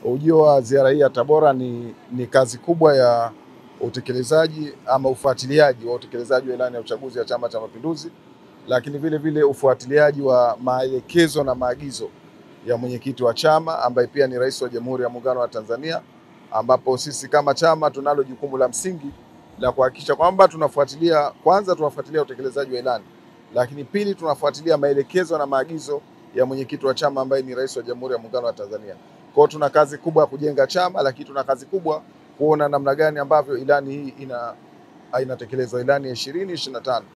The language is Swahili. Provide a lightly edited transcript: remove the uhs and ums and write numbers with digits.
Ujio wa ziara hii ya Tabora ni kazi kubwa ya utekelezaji ama ufuatiliaji wa utekelezaji wa ilani ya uchaguzi ya Chama cha Mapinduzi, lakini vile vile ufuatiliaji wa maelekezo na maagizo ya mwenyekiti wa chama ambaye pia ni Rais wa Jamhuri ya Muungano wa Tanzania, ambapo sisi kama chama tunalo jukumu la msingi la kuhakikisha kwamba tunafuatilia, kwanza tunafuatilia utekelezaji wa ilani, lakini pili tunafuatilia maelekezo na maagizo ya mwenyekiti wa chama ambaye ni Rais wa Jamhuri ya Muungano wa Tanzania. Kwa hiyo tuna kazi kubwa ya kujenga chama, lakini tuna kazi kubwa kuona namna gani ambavyo ilani hii inatekelezwa, ilani ya 2025.